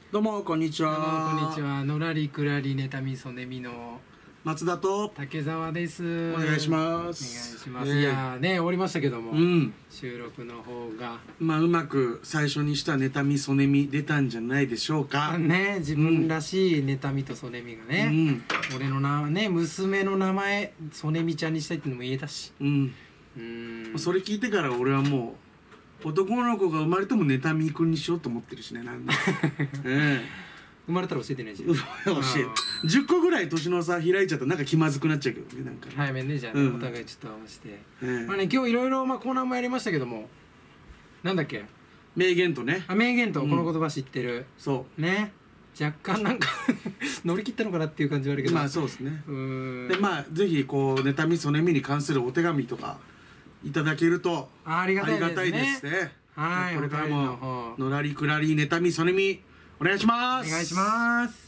どうもこんにちどうもは。 こんにちは。のらりくらりねたみそねみの松田と竹澤です。 お願いしまお願いす。 します。いやーね終わりましたけども、 うん収録の方がまあうまく最初にした妬みそねみ出たんじゃないでしょうか。 自分らしいねたみとそねみがうね、 ん俺の娘の名前そねみちゃんにしたいっていうのも言えたし、 うんそれ聞いてから俺はもう男の子が生まれても妬みくんにしようと思ってるしね。なんで生まれたら教えてないし、 教え10個ぐらい年の差開いちゃったらなんか気まずくなっちゃうけどね。なんかね早めにねじゃあね、 うんお互いちょっと合わせて、 えまあね今日いろいろコーナーもやりましたけども、なんだっけ、 名言とね。 名言とこの言葉知ってる、 そね、若干なんか乗り切ったのかなっていう感じはあるけど、 うまあそうですね。 ででまあぜひこう妬みそねみに関するお手紙とかいただけるとありがたいですね。 ありがたいですね。 はい、 これからお便りのも方のらりくらり妬みそねみお願いします。 お願いします。